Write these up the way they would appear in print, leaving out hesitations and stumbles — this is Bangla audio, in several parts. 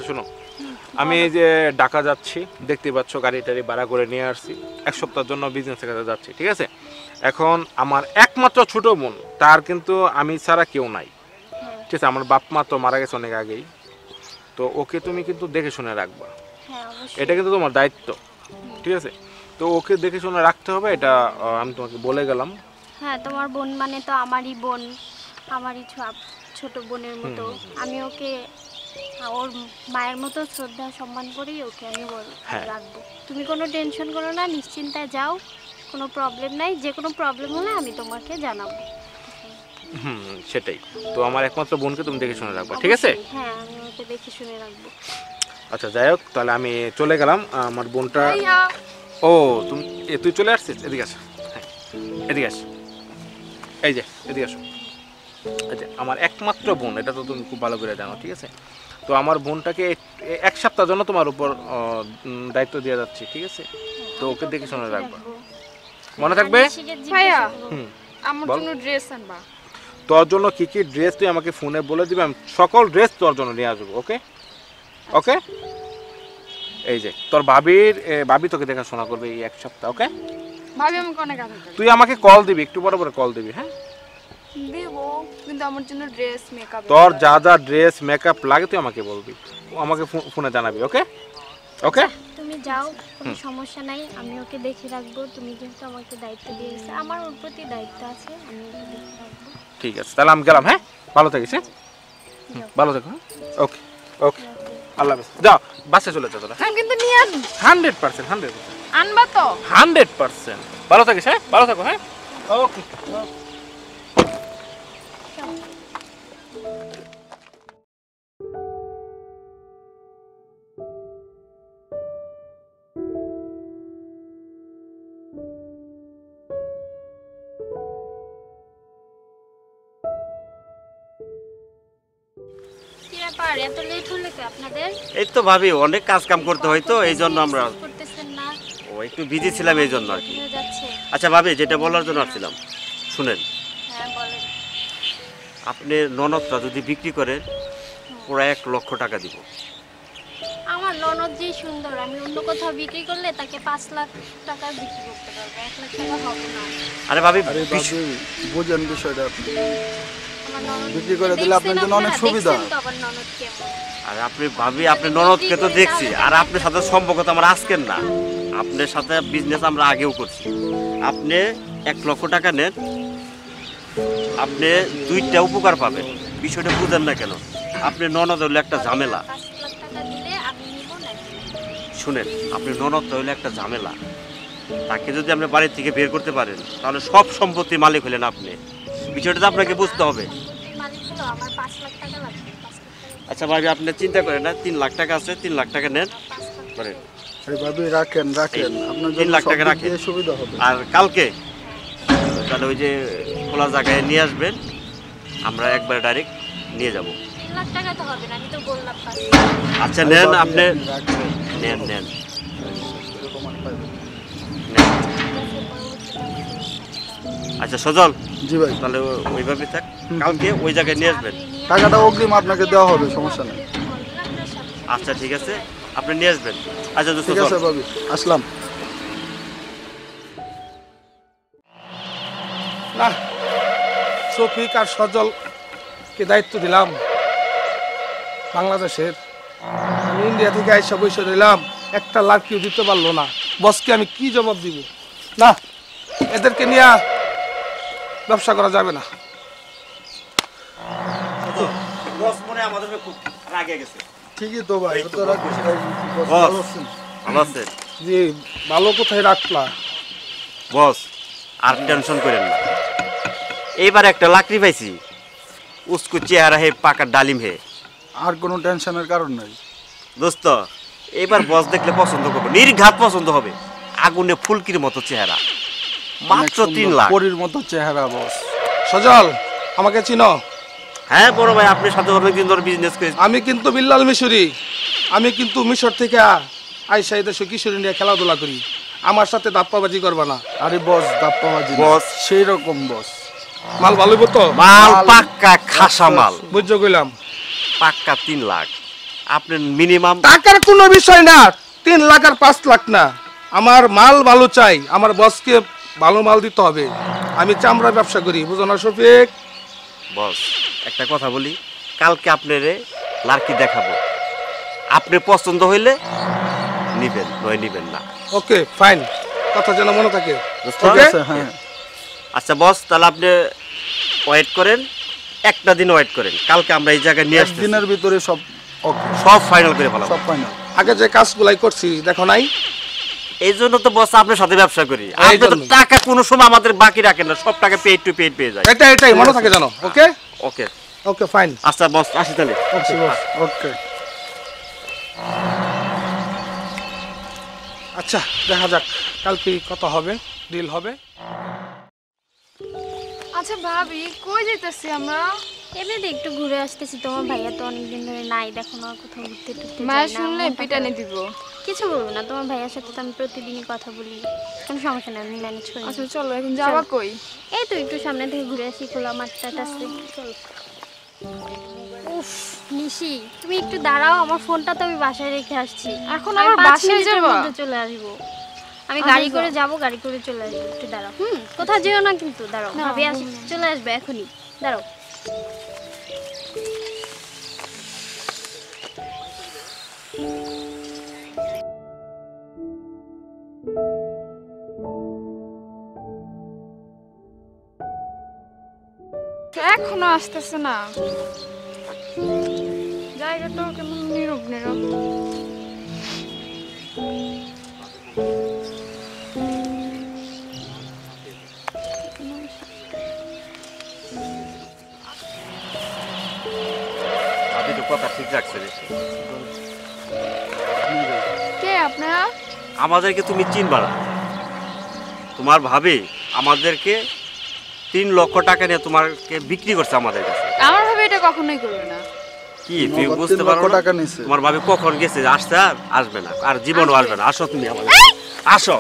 আছে শোনো, আমি এই যে ঢাকা যাচ্ছি, দেখতে পাচ্ছ গাড়ি টাড়ি ভাড়া করে নিয়ে আসছি, 1 সপ্তাহের জন্য বিজনেসের কাছে যাচ্ছি, ঠিক আছে? এখন আমার একমাত্র ছোট বোন, তার কিন্তু আমি ছাড়া কেউ নাই, ঠিক আছে? আমার বাপ মা তো মারা গেছে অনেক আগেই, তো ওকে তুমি কিন্তু দেখে শুনে রাখবা, এটা কিন্তু তোমার দায়িত্ব, ঠিক আছে? তো ওকে দেখে শুনে রাখতে হবে, এটা আমি তোমাকে বলে গেলাম। হ্যাঁ, তোমার বোন মানে তো আমারই বোন, আমারই ছোট বোনের মতো। আমি ওকে ওর মায়ের মতো শ্রদ্ধা সম্মান করেই ওকে আমি রাখবো। তুমি কোনো টেনশন করো না, নিশ্চিন্তায় যাও, কোনো প্রবলেম নাই। যে কোনো প্রবলেম হলে আমি তোমাকে জানাবো। সেটাই তো, আমার একমাত্র বোনকে তুমি দেখে শুনে রাখবা, ঠিক আছে? হ্যাঁ, আমি ওকে দেখে শুনে রাখবো। আচ্ছা যাই হোক, তাহলে আমি চলে গেলাম। আমার বোনটা, ও তুই চলে আসছিস? এদিকে আস, হ্যাঁ এদিকে আস, এই যে এদিকে আসো। আচ্ছা, আমার একমাত্র বোন, এটা তো তুমি খুব ভালো করে জানো, ঠিক আছে? তো আমার বোনটাকে 1 সপ্তাহের জন্য তোমার উপর দায়িত্ব দিয়ে যাচ্ছি, ঠিক আছে? তো ওকে দেখে শুনে রাখবা, মনে থাকবে? ভাইয়া আমার জন্য ড্রেস আনবা। তোর জন্য কি কি ড্রেস তুই আমাকে ফোনে বলে দিবি, আমি সকল ড্রেস তোর জন্য নিয়ে আসবো, ওকে? ওকে, এই যে তোর ভাবি তোকে দেখাশোনা করবে এই 1 সপ্তাহ, ওকে? ভাবি আমাকে অনেক আদর করে। তুই আমাকে কল দিবি, একটু পরে পরে কল দিবি, হ্যাঁ? দিব, কিন্তু আমার জন্য ড্রেস মেকআপ, তোর যা যা ড্রেস মেকআপ লাগে তুই আমাকে বলবি, আমাকে ফোনে জানাবি, ওকে? ওকে, তুমি যাও, কোনো সমস্যা নাই, আমি ওকে দেখে রাখবো। তুমি যেহেতু আমাকে দায়িত্ব দিয়েছো, আমার ওর প্রতি দায়িত্ব আছে, আমি ওকে দেখে রাখবো। ঠিক আছে, তাহলে আমি গেলাম, হ্যাঁ? ভালো থাকিস, হ্যাঁ? ভালো থেকো, হ্যাঁ? ওকে ওকে, আল্লাহ হাফেজ। যাও, বাসে চলে যাও তোরা, হ্যাঁ? কিন্তু নিয়ে আসবো 100% আনবা তো? 100%। ভালো থাকিস, হ্যাঁ? ভালো থাকো, হ্যাঁ? ওকে। কি ব্যাপার, এত লেট হলো কি আপনাদের? এই তো ভাবি অনেক কাজ কাম করতে হয় তো, এই জন্য আমরা করতেছেন না? একটু বিজি ছিলাম এই জন্য আর কি। হয়ে যাচ্ছে। আচ্ছা ভাবি, যেটা বলার জন্য আসছিলাম শুনেন, হ্যাঁ বলেন। আপনি ননদটা যদি বিক্রি করেন পুরো 1 লক্ষ টাকা দিব। আমার ননদ যে সুন্দর, আমি অন্য কোথাও বিক্রি করলে তাকে 5 লাখ টাকা বিক্রি করতে পারবো, 1 লাখ টাকা হবে না। আরে ভাবি বুঝেন বিষয়টা, আপনি আমার ননদ বিক্রি করে দিলে আপনার জন্য অনেক সুবিধা। দেখছেন তো আমার ননদ কেমন। আর আপনি ভাবি, আপনি ননদকে তো দেখছি, আর আপনার সাথে সম্পর্ক তো আমার আজকের না, আপনার সাথে বিজনেস আমরা আগেও করছি। আপনি 1 লক্ষ টাকা নেন, আপনি 2টা উপকার পাবেন। বিষয়টা বুঝেন না কেন? আপনি ননদ হইলে একটা ঝামেলা। 5 লাখ টাকা দিলে আমি নিব না। শুনেন, আপনি ননদ হইলে একটা ঝামেলা। তাকে যদি আপনি বাড়ি থেকে বের করতে পারেন তাহলে সব সম্পত্তির মালিক হলেন আপনি। বিষয়টা তো আপনাকে বুঝতে হবে। মালিক হলো আমার 5 লাখ টাকা লাগবে। 5 লাখ টাকা। আচ্ছা ভাবি, আপনি চিন্তা করেন না, 3 লাখ টাকা আছে, 3 লাখ টাকা নেন, 5 লাখ করেন। আরে ভাবি রাখেন আপনার 3 লাখ টাকা রাখেন, সুবিধা হবে। আর কালকে তাহলে ওই যে খোলা জায়গায় নিয়ে আসবেন, আমরা একবার ডাইরেক্ট নিয়ে যাব। 3 লাখ টাকা তো হবে না, আমি তো বললাম 5 লাখ। আচ্ছা নেন, আপনি নেন নেন। আচ্ছা সজল, জি ভাই, তাহলে ওইভাবে থাক, কালকে ওই জায়গায় নিয়ে আসবেন। টাকাটা অগ্রিম আপনাকে দেওয়া হবে, সমস্যা নেই। আচ্ছা ঠিক আছে, আপনি নিয়ে আসবেন। আচ্ছা ঠিক আছে ভাবি, আসলাম। না, শফিক আর সজলকে দায়িত্ব দিলাম বাংলাদেশের, আমি ইন্ডিয়া থেকে আইসা বসে রইলাম, 1 লাখ কেউ দিতে পারলো না। বসকে আমি কি জবাব দিব? না, এদেরকে নিয়ে ব্যবসা করা যাবে না। বস মনে আমাদের খুব রাগে গেছে। ঠিকই তো ভাই, এই তো তো রাখি ভাই, বস। ভালো আছেন? ভালো আছেন? জি, ভালো কোথায় রাখলা? বস আর টেনশন করেন না, এইবার একটা লাকড়ি পাইছি, উসকো চেহারা হে পাকা ডালিম হে। আর কোনো টেনশনের কারণ নাই দোস্ত, এবার বস দেখলে পছন্দ করবে, নির্ঘাত পছন্দ হবে। আগুনে ফুলকির মতো চেহারা, মাত্র 3 লাখ। পরীর মতো চেহারা বস। সজল, আমাকে চিনো? হ্যাঁ বড় ভাই, আপনার সাথে অনেকদিন ধরে বিজনেস করেছি। আমি কিন্তু বিল্লাল মিশরি, আমি কিন্তু মিশর থেকে আইসা এদেশে কিশোরী নিয়ে খেলাধুলা করি, আমার সাথে দাপ্পাবাজি করবা না। আরে বস, দাপ্পাবাজি বস সেই রকম বস। মাল ভালো তো? মাল পাক্কা খাসা মাল, বুঝছো কইলাম। পাক্কা 3 লাখ। আপনি মিনিমাম টাকার কোনো বিষয় না, 3 লাখ আর 5 লাখ না, আমার মাল ভালো চাই, আমার বসকে ভালো মাল দিতে হবে। আমি চামড়া ব্যবসা করি, বুঝো না শফিক? বস একটা কথা বলি, কালকে আপনারে লার্কি দেখাবো, আপনি পছন্দ হইলে নিবেন, নয় নিবেন না। ওকে ফাইন, কথা যেন মনে থাকে। বুঝতে Okay? পারছেন? হ্যাঁ আচ্ছা বস, তাহলে আপনি ওয়েট করেন, একটা দিন ওয়েট করেন, কালকে আমরা এই জায়গায় নিয়ে আসছি, দিনের ভিতরে সব ওকে, সব ফাইনাল করে ফেলাবো। সব ফাইনাল। আগে যে কাজগুলাই করছি দেখো নাই? এই জন্য তো বস আপনার সাথে ব্যবসা করি, এই আপনি তো জন্যই। টাকা কোনো সময় আমাদের বাকি রাখেন না, সব টাকা পেড টু পেড পেয়ে যায়। এটাই মনে থাকে জানো। Okay okay okay fine. আচ্ছা বস, আসি তাহলে। ওকে আচ্ছা দেখা যাক কালকে কত হবে, ডিল হবে। আচ্ছা ভাবি, কই যাইতেছি আমরা? এমনিতে একটু ঘুরে আসতেছি, তোমার ভাইয়া তো অনেকদিন ধরে নাই, দেখো না কোথাও ঘুরতে টুরতে মায়া যায় না, শুনলে মনটা পিটানি খারাপ। দিব। কিছু বলবো না, তোমার ভাইয়ার সাথে তো আমি প্রতিদিনই কথা বলি, কোনো সমস্যা নেই, আমি ম্যানেজ করি। আচ্ছা চলো, এখন যাবা কই? এই তো একটু সামনে থেকে ঘুরে আসি, খোলা মাঠটা আছে, চলো। উফ নিশি, তুমি একটু দাঁড়াও, আমার ফোনটা তো আমি বাসায় রেখে আসছি, এখন আমি আবার 5 বাসায় মিনিটের যাবা? মধ্যে চলে আসবো। আমি আচ্ছা, গাড়ি যাও। করে যাব, গাড়ি করে চলে আসবো, একটু দাঁড়াও। কোথাও যেও না কিন্তু, দাঁড়াও, না, ভাবি আসি, না। চলে আসবে এখনই, দাঁড়াও। এখনো আসতেছে না, জায়গাটাও কেমন নীরব নীরব। আপনি তো কথা ঠিক রাখছেন। কে আপনারা? আমাদেরকে তুমি চিনবা না, তোমার ভাবি আমাদেরকে 3 লক্ষ টাকা নিয়ে তোমাকে বিক্রি করছে আমাদের কাছে। আমার ভাবে এটা কখনোই করবে না। কি তুমি নগদ বুঝতে 3 পারো লক্ষ না? টাকা নিছে। তোমার ভাবি কখন গেছে, আসছে আর আসবে না, আর জীবনও আসবে না। আসো তুমি আমাদের, আসো।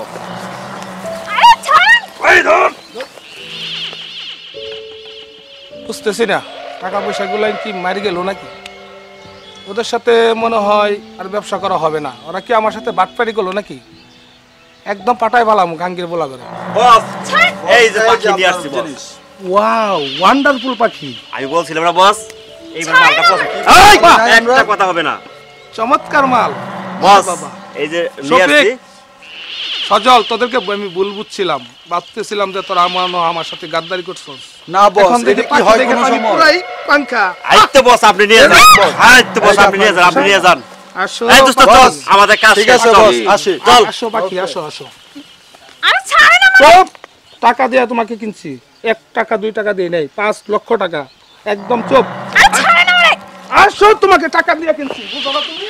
বুঝতেছি না, টাকা পয়সা গুলাই কি মারি গেল নাকি? ওদের সাথে মনে হয় আর ব্যবসা করা হবে না। ওরা কি আমার সাথে বাটপারি করলো নাকি? একদম পাটায় বালাম গাঙ্গির বলা করে। বস এই যে পাখি নিয়ে আসছি বস। ওয়াও, ওয়ান্ডারফুল পাখি, আমি বলছিলাম না বস, এইবার মালটা পছন্দ। এই, বাহ, একটা কথা হবে না চমৎকার মাল বস, বাবা। এই যে নিয়ে শফিক, আসছি। সজল, তোদেরকে আমি ভুল বুঝছিলাম, ভাবতেছিলাম যে তোরা আমার সাথে গাদ্দারি করছস। না বস, এখন দেখি এটা কি পাখি হয় দেখে কোনো তো আমি সময়? পুরাই পাঙ্খা। আইতে বস, আপনি নিয়ে যান। আইতে বস, আপনি নিয়ে যান, আপনি নিয়ে যান। আসো এই দোস্ত চল, বস। আমাদের কাজ ঠিক শেষ, আছে চল। বস, আসি। চল। আসো পাখি, আসো আসো। আরে ছাড়ে না, চুপ! টাকা দিয়ে তোমাকে কিনছি, 1 টাকা 2 টাকা দিয়ে নেই, 5 লক্ষ টাকা। একদম চুপ! আরে ছাড়ে না রে। আসো, তোমাকে টাকা দিয়ে কিনছি, বুঝো না তুমি?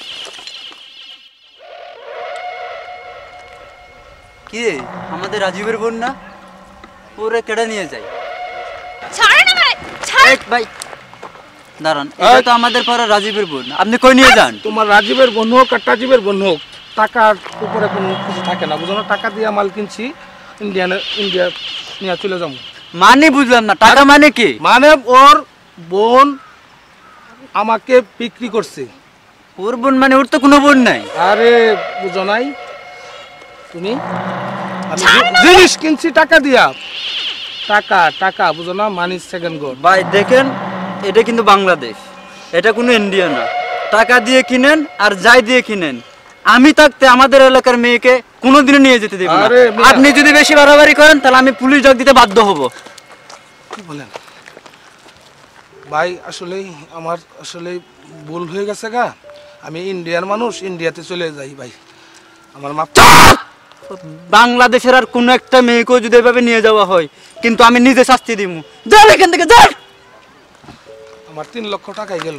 কি রে, আমাদের রাজীবের বোন না? ওরে কেড়ে নিয়ে যাই। ছাড়ে না রে, ছাড়। এক ভাই দাঁড়ান, এটা তো আমাদের পাড়ার রাজীবের বোন, আপনি কই নিয়ে যান? তোমার রাজীবের বোন হোক আর টাজীবের বোন হোক, টাকার উপরে কোনো কিছু থাকে না, বুঝো না? টাকা দিয়ে মাল কিনছি, ইন্ডিয়া নিয়ে চলে যাবো। মানে বুঝলাম না, টাকা মানে কি? মানে ওর বোন আমাকে বিক্রি করছে। ওর বোন মানে ওর তো কোনো বোন নাই। আরে বুঝো নাই তুমি? আমি জিনিস কিনছি টাকা দিয়া, টাকা টাকা, বুঝো না? Money second god. ভাই দেখেন, এটা কিন্তু বাংলাদেশ, এটা কোনো ইন্ডিয়া না। টাকা দিয়ে কিনেন আর যাই দিয়ে কিনেন, আমি থাকতে আমাদের এলাকার মেয়েকে কোনোদিনও নিয়ে যেতে দেব না। আরে মিয়া। আপনি যদি বেশি বাড়াবাড়ি করেন তাহলে আমি পুলিশ ডাক দিতে বাধ্য হব। কি বলেন ভাই? আসলেই আমার আসলেই ভুল হয়ে গেছে গা। আমি ইন্ডিয়ার মানুষ, ইন্ডিয়াতে চলে যাই ভাই, আমার মাপ। বাংলাদেশের আর কোনো একটা মেয়েকেও যদি এভাবে নিয়ে যাওয়া হয়, কিন্তু আমি নিজে শাস্তি দিব। যান এখান থেকে, যান। আমার 3 লক্ষ টাকাই গেল।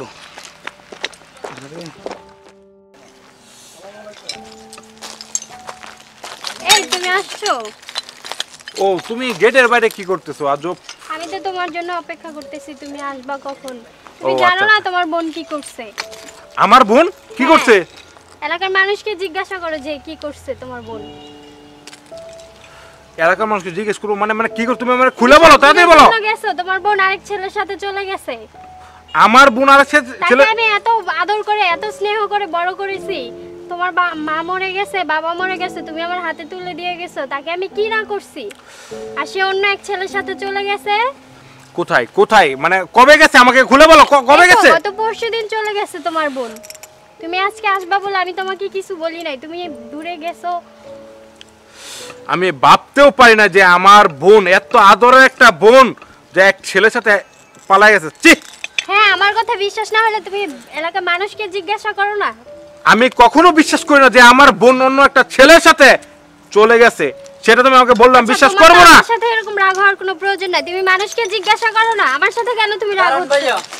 এই তুমি আসছো? ও, তুমি গেটের বাইরে কি করতেছো আজব? আমি তো তোমার জন্য অপেক্ষা করতেছি, তুমি আসবা কখন। তুমি ও, জানো আচ্ছা। না তোমার বোন কি করছে? আমার বোন কি হ্যাঁ। করছে? এলাকার মানুষকে জিজ্ঞাসা করো যে কি করছে তোমার বোন। এলাকার মানুষকে জিজ্ঞেস করবো? মানে মানে কি করছো তুমি? মানে খুলে বলো, তাড়াতাড়ি বলো। চলে গেছে, তোমার বোন আরেক ছেলের সাথে চলে গেছে। আমার বোন আর ছেলে তাকে আমি এত আদর করে এত স্নেহ করে বড় করেছি, তোমার মা মরে গেছে, বাবা মরে গেছে, তুমি আমার হাতে তুলে দিয়ে গেছো, তাকে আমি কি না করছি? আর সে অন্য এক ছেলের সাথে চলে গেছে। কোথায় কোথায় মানে কবে গেছে আমাকে খুলে বলো, কবে গেছে? গত পরশুদিন চলে গেছে তোমার বোন। তুমি আজকে আসবা বলে আমি তোমাকে কিছু বলি নাই, তুমি দূরে গেছো। আমি ভাবতেও পারি না যে আমার বোন, এত আদরের একটা বোন, যে এক ছেলের সাথে পালাই গেছে। ছি! হ্যাঁ, আমার কথা বিশ্বাস না হলে তুমি এলাকার মানুষকে জিজ্ঞাসা করো না। আমি কখনো বিশ্বাস করি না যে আমার বোন অন্য একটা ছেলের সাথে চলে গেছে, সেটা তুমি আমাকে বললাম বিশ্বাস তোমার করবো না। আমার সাথে এরকম রাগ হওয়ার কোনো প্রয়োজন নাই, তুমি মানুষকে জিজ্ঞাসা করো না আমার সাথে কেন তুমি রাগ হচ্ছ।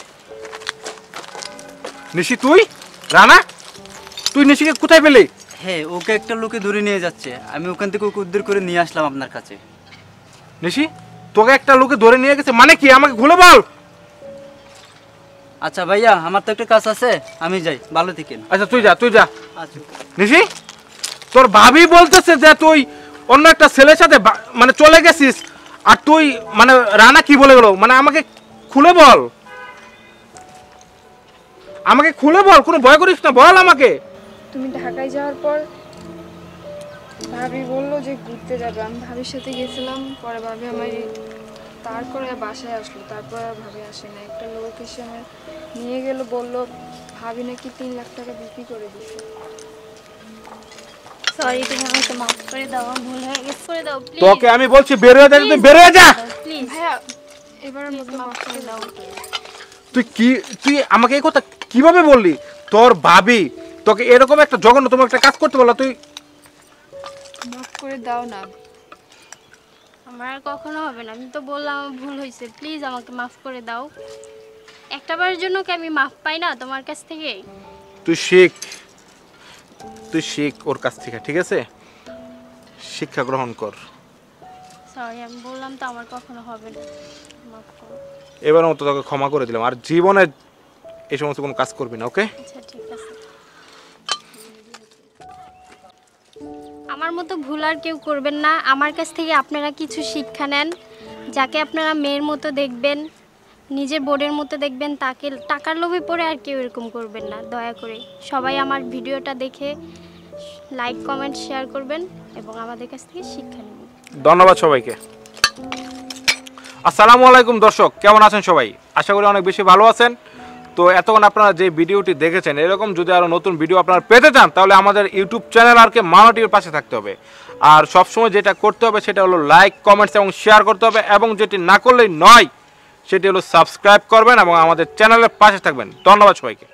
নিশি তুই রানা, তুই নিশিকে কোথায় পেলি? হ্যাঁ, ওকে একটা লোকে ধরে নিয়ে যাচ্ছে, আমি ওখান থেকে ওকে উদ্ধার করে নিয়ে আসলাম আপনার কাছে। নিশি তোকে একটা লোকে ধরে নিয়ে গেছে মানে কি, আমাকে খুলে বল। আচ্ছা ভাইয়া, আমার তো একটা কাজ আছে, আমি যাই, ভালো থেকেন। আচ্ছা তুই যা। আচ্ছা। নিশি তোর ভাবি বলতেছে যে তুই অন্য একটা ছেলের সাথে মানে চলে গেছিস, আর তুই মানে রানা কি বলে গেল, মানে আমাকে খুলে বল, আমাকে খুলে বল, কোনো ভয় করিস না, বল আমাকে। তুমি ঢাকায় যাওয়ার পর ভাবি বললো যে ঘুরতে যাবে, আমি ভাবির সাথে গেছিলাম, পরে ভাবি আমার তারপরে বাসায় আসলো, তারপরে আর ভাবি আসে না। একটা লোক এসে আমার নিয়ে গেল, বললো ভাবি নাকি 3 লাখ টাকা বিক্রি করে দিচ্ছে। সরি, তুমি আমাকে মাফ করে দাও, আমার ভুল হয়ে গেছে, করে দাও প্লিজ। তোকে আমি বলছি বের হয়ে যা, তুই বের হয়ে যা। প্লিজ ভাইয়া এবার মাফ করে দাও। তুই আমাকে এই কথা কিভাবে বললি? তোর ভাবি তোকে এরকম একটা জঘন্যতম একটা কাজ করতে বললো, তুই মাফ করে দাও না। আমার আর কখনো হবে না, আমি তো বললাম আমার ভুল হয়েছে, প্লিজ আমাকে মাফ করে দাও। একটাবারের জন্য কি আমি মাফ পাই না তোমার কাছ থেকে? তুই শিখ ওর কাছ থেকে, ঠিক আছে? শিক্ষা গ্রহণ কর। সরি, আমি বললাম তো আমার কখনো হবে না, মাফ করো। এবার মতো তোকে ক্ষমা করে দিলাম, আর জীবনে এই সমস্ত কোনো কাজ করবি না, ওকে? আচ্ছা ঠিক আছে। আমার মতো ভুল আর কেউ করবেন না। আমার কাছ থেকে আপনারা কিছু শিক্ষা নেন। যাকে আপনারা মেয়ের মতো দেখবেন, নিজের বোর্ডের মতো দেখবেন, তাকে টাকার লোভে পড়ে আর কেউ এরকম করবেন না, দয়া করে। সবাই আমার ভিডিওটা দেখে লাইক কমেন্ট শেয়ার করবেন এবং আমাদের কাছ থেকে শিক্ষা নেবেন। ধন্যবাদ সবাইকে। আসসালামু আলাইকুম দর্শক, কেমন আছেন সবাই? আশা করি অনেক বেশি ভালো আছেন। তো এতক্ষণ আপনারা যে ভিডিওটি দেখেছেন, এরকম যদি আরও নতুন ভিডিও আপনারা পেতে চান, তাহলে আমাদের YouTube channel R K Maona টিভির পাশে থাকতে হবে। আর সবসময় যেটা করতে হবে সেটা হলো লাইক কমেন্টস এবং শেয়ার করতে হবে, এবং যেটি না করলেই নয় সেটি হলো সাবস্ক্রাইব করবেন এবং আমাদের চ্যানেলের পাশে থাকবেন। ধন্যবাদ সবাইকে।